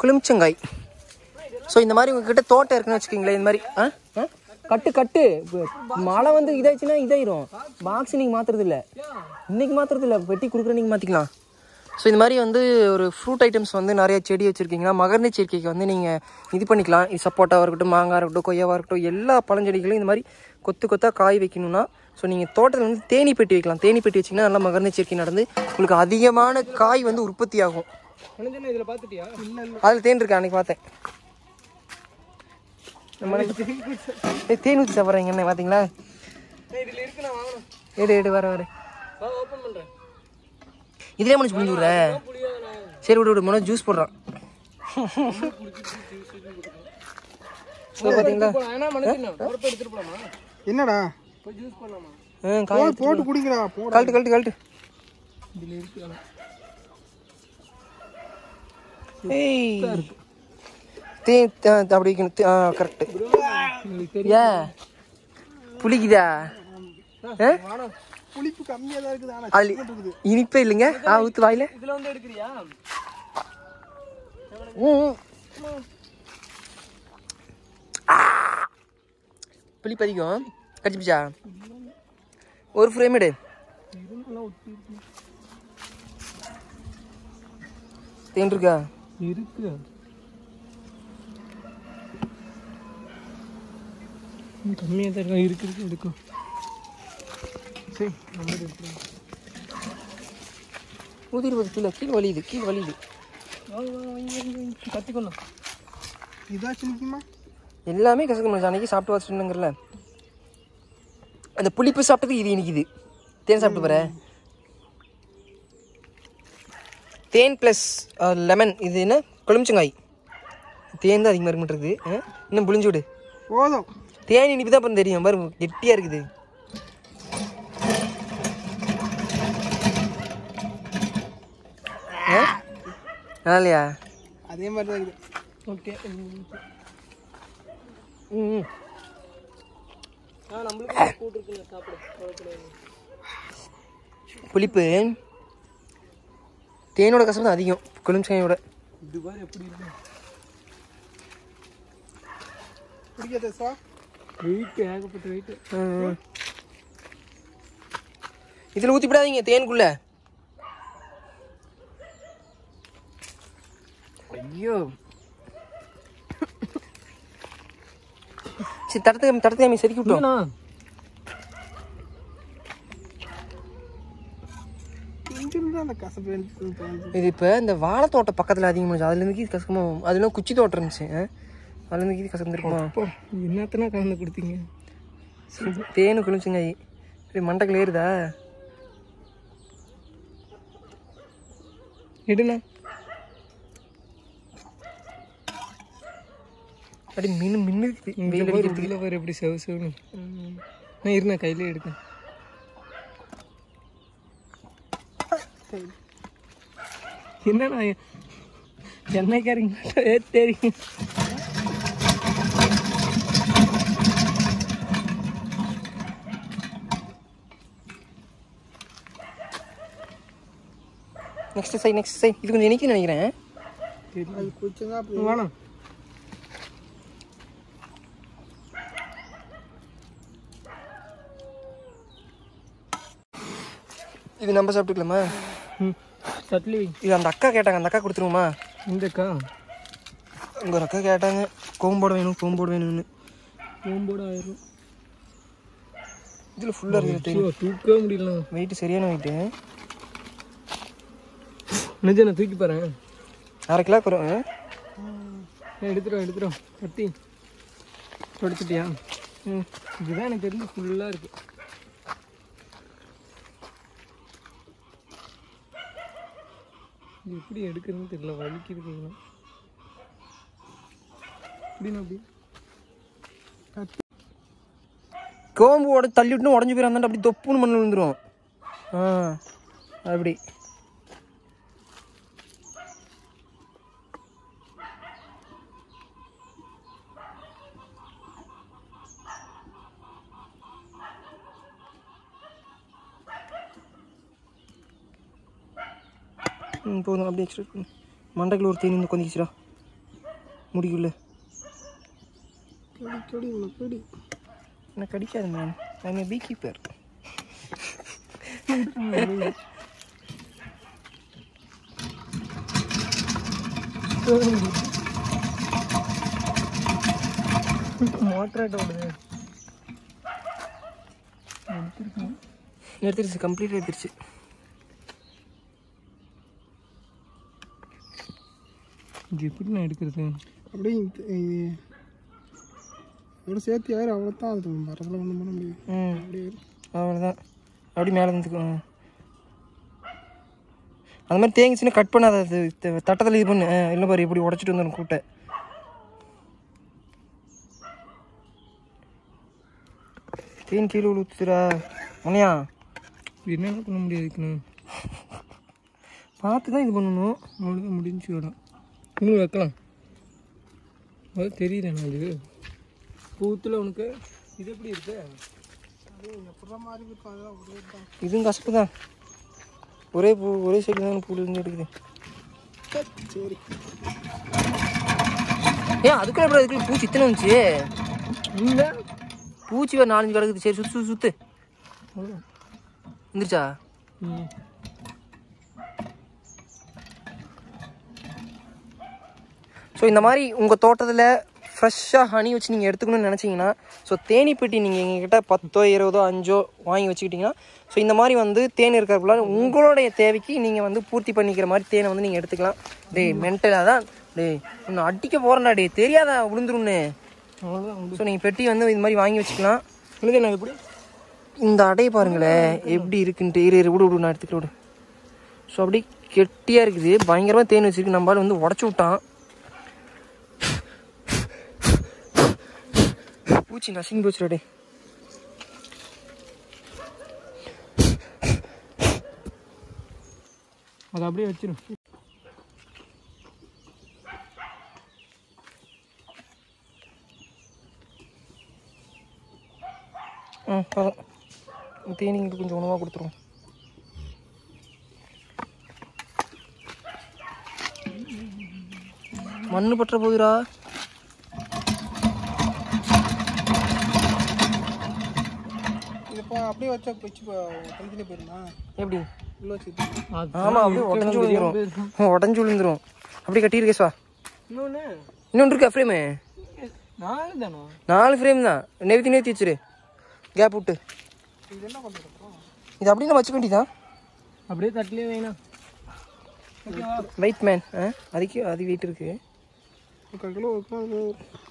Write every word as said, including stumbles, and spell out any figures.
குளிமிச்சங்காய். So இந்த மாதிரி உங்ககிட்ட தோட்டம் இருக்குன்னு வச்சுக்கிங்களேன். இந்த மாதிரி ஆ ஆ கட்டு கட்டு மழை வந்து இதாச்சுன்னா இதாயிரும். பாக்ஸ் நீங்கள் மாற்றுறது இல்லை, இன்றைக்கி மாற்றுறது இல்லை, வெட்டி கொடுக்குற நீங்கள் மாற்றிக்கலாம். ஸோ இந்த மாதிரி வந்து ஒரு ஃப்ரூட் ஐட்டம்ஸ் வந்து நிறைய செடி வச்சுருக்கீங்கன்னா மகரந்த சேர்க்கைக்கு வந்து நீங்கள் இது பண்ணிக்கலாம். இது சப்போட்டாவாக இருக்கட்டும், மாங்காய் இருக்கட்டும், கொய்யாவாக இருக்கட்டும், எல்லா பழஞ்செடிகளும் இந்த மாதிரி கொத்து கொத்தாக காய் வைக்கணும்னா ஸோ நீங்கள் தோட்டத்தில் வந்து தேனி பெட்டி வைக்கலாம். தேனி பெட்டி வச்சிங்கன்னா நல்லா மகரந்த சேர்க்கை நடந்து உங்களுக்கு அதிகமான காய் வந்து உற்பத்தி ஆகும். இதில் பார்த்துட்டியா? அதில் தேன் இருக்கா? அன்றைக்கி பார்த்தேன். தேன் ஊற்றி சாப்பிட்றீங்க என்ன பார்த்தீங்களா? இதில் இருக்கு, நான் வாங்கணும். எடு எடு வர வர ஓப்பன் பண்ணுறேன். இதிலே முடிச்சு புரிஞ்சு விட்ற. சரி விடு விடு முன்னாடி ஜூஸ் போடுறான். பார்த்தீங்களா? என்னடா போட்டு குடிக்கிறா? கழட்டு கழட்டு கழட்டு. ஏய் தேன் அப்படி கரெக்டு. ஏ புளிக்குதா? புளிப்பு கம்மியாக தான் இருக்குது. அது இனிப்பே இல்லைங்க. ஆ ஊத்து வாயில. இதில் வந்து எடுக்கிறியா? புளிப்பு அதிகம். கடிச்சுப்பிச்சா? ஒரு ஃப்ரேம் எடு. தேன் இருக்கா? இருக்கு. கம்மியாக தான் இருக்கும். இருக்கு இருக்கு எடுக்கும். சரி ஊதிருப்பது கீழே கீழே வலியுது, கீழே வலியுது. கற்றுக்கணும். இதாச்சும் நிற்குமா? எல்லாமே கசக்கணும். அன்றைக்கி சாப்பிட்டு வச்சுருந்துங்கிறல அந்த புளிப்பு சாப்பிட்டதுக்கு இது இனிக்குது. தேன் சாப்பிட்டு போகிற தேன் ப்ளஸ் லெமன். இது என்ன? கொழுமிச்சங்காய். தேன் தான் அதிகமாக இருக்க மாட்டேங்குது. இன்னும் புளிஞ்சு விடு போதும். தேன் இனிப்பு தான் அப்புறம் தெரியும். பாரு கெட்டியாக இருக்குது. இல்லையா? அதே மாதிரி தான் இருக்குது. ஓகே. ம் புளிப்பு தேனோட கசப்பு தான் அதிகம் கொழுமிச்சங்காயோட. இது மாதிரி எப்படி இருக்கு? பிடிக்காத சார். வெயிட் ஏகப்பட்ட வெயிட். இதில் ஊற்றி விடாதீங்க தேனுக்குள்ள. ஐயோ சரி தடத்தை தடத்தை செதுக்கி விட்டோம். இது இப்போ இந்த வாழை தோட்டம் பக்கத்தில் அதிகமாக அதுலேருந்து கீது கசக்கமா. அதுல குச்சி தோட்டம் இருந்துச்சு, அதுலேருந்து கீது கசந்துருக்குமா? என்னத்தனா கலந்து கொடுத்தீங்க? தேனு குளிச்சுங்க. சரி மண்டைக்குள்ள ஏறுதா? எடுண்ணா. அப்படி மின்னு மின்னு வெயில் அடிக்கிறதுல வேறு எப்படி செவ செவனு. நான் இருந்தேன் கையிலே எடுக்கேன். என்னண்ணா எண்ணெய்க்காரிங்க தெரியும். நெக்ஸ்ட் சை நெக்ஸ்ட் சை இது கொஞ்சம் இனிக்குன்னு நினைக்கிறேன். வேணாம். இது நம்ம சாப்பிட்டுக்கலாமா? ம் சட்லி. இது அந்த அக்கா கேட்டாங்க, அந்த அக்கா கொடுத்துருவோமா? இந்த அக்கா உங்கள் ஒரு அக்கா கேட்டாங்க கோம்போடு வேணும் கோம்போடு வேணும்னு. கோம்போடு ஆயிரும். இதில் ஃபுல்லாக இருக்குது. தூக்கவே முடியல. வெயிட்டு சரியான வெயிட்டு. நிஜம் நான் தூக்கி பாறேன். அரை கிலோ குறோம். எடுத்துரும் எடுத்துரும் கத்தி எடுத்துட்டியா? ம் இதுதான் எனக்கு தெரிஞ்சு ஃபுல்லாக இருக்குது. இது எப்படி எடுக்கிறதுன்னு தெரியல. வலிக்குதுங்களா அப்படின்னு அப்படி கோம்பு உட தள்ளி விட்டுன்னு உடஞ்சி போயிடும். அந்த அப்படி தொப்புன்னு மண்ணு விழுந்துடும். ஆ அப்படி ம் போதும். அப்படியே எக்ஸ்ட்ரா மண்டைக்குள்ள ஒரு தேனி வந்து கொந்திக்கிச்சுடா. முடியுள்ள கடி கடி கடி என்ன கடிக்காது ma'am I am beekeeper மோட்டராட்ட ஓடுது எடுத்துருச்சு கம்ப்ளீட்டாக எடுத்துருச்சு இது எப்படி நான் எடுக்கிறது அப்படியே இதோட சேர்த்து யாரும் அவ்வளோ தான் அது மரத்தில் ஒன்றும் பண்ண முடியும் ம் அப்படியே அவ்வளோதான் அப்படி மேலே இருந்துக்கும் அது மாதிரி தேங்கிச்சுன்னா கட் பண்ணாத அது தட்டத்தில் இது பண்ணு இல்லை பாரு இப்படி உடச்சிட்டு வந்துடும் கூட்டை தேன் கீழே ஊற்றுறா முனையா என்னென்ன பண்ண முடியாதுக்குண்ணா பார்த்து தான் இது பண்ணணும் அவ்வளோதான் முடிஞ்சு வேணும் இன்னும் வைக்கலாம் அது தெரியுதுண்ணா இது பூத்தில் உனக்கு இது எப்படி இருக்கு அது எப்படா மாதிரி இருக்கும் அதான் அப்படியே தான் இதுவும் கசப்பு தான் ஒரே பூ ஒரே சைடு தான் பூ இருந்து எடுக்குது சரி ஏன் அதுக்குள்ள எப்படி அதுக்குள்ள பூச்சி இத்தனை வந்துச்சு இல்லை பூச்சி வேறு நாலஞ்சு கிடக்குது சரி சுற்று சுற்று சுற்று வந்துருச்சா ம் ஸோ இந்த மாதிரி உங்கள் தோட்டத்தில் ஃப்ரெஷ்ஷாக ஹனி வச்சு நீங்கள் எடுத்துக்கணும்னு நினச்சிங்கன்னா ஸோ தேனி பெட்டி நீங்கள் எங்ககிட்ட பத்தோ இருபதோ அஞ்சோ வாங்கி வச்சுக்கிட்டிங்கன்னா ஸோ இந்த மாதிரி வந்து தேன் இருக்கிறப்பல உங்களுடைய தேவைக்கு நீங்கள் வந்து பூர்த்தி பண்ணிக்கிற மாதிரி தேனை வந்து நீங்கள் எடுத்துக்கலாம் டேய் மென்டலாக தான் டேய் இன்னும் அடிக்க போகிறேன்டா டே தெரியாதா விழுந்துருன்னு அவ்வளோதான் ஸோ நீங்கள் பெட்டி வந்து இது மாதிரி வாங்கி வச்சுக்கலாம் இல்லை நான் எப்படி இந்த அடையை பாருங்களேன் எப்படி இருக்குன்ட்டு இரு இரு விடு விடு நான் எடுத்துக்கிட்டு விடு ஸோ அப்படி கெட்டியாக இருக்குது பயங்கரமாக தேன் வச்சுருக்கு நம்மளால வந்து உடச்சி விட்டான் பூச்சி நசுங்கி போச்சுடே அதை அப்படியே வச்சிடும் ம் அதான் தேனிங்களுக்கு கொஞ்சம் உணவாக கொடுத்துருவோம் மண்ணு பற்ற போகுதுடா இப்போ அப்படியே வச்சா வச்சு தனித்தனி போயிருமா எப்படி உள்ள வச்சு ஆமாம் அப்படியே உடஞ்சி விழுந்துரும் உடஞ்சி விழுந்துரும் அப்படியே கட்டியிருக்கேஸ்வா இன்னொன்று இன்னொன்று இருக்கா ஃப்ரேமு நாலு தானே நாலு ஃப்ரேம் தான் நெருத்தி நெருத்தி வச்சிரு கேப் விட்டு இது என்ன பண்ணுறது இது அப்படியே நம்ம வச்சுக்க வேண்டியதான் அப்படியே தட்டிலே வேணாம் வெயிட் மேன் ஆ அதுக்கு அது வெயிட் இருக்குது ஒரு கிலோ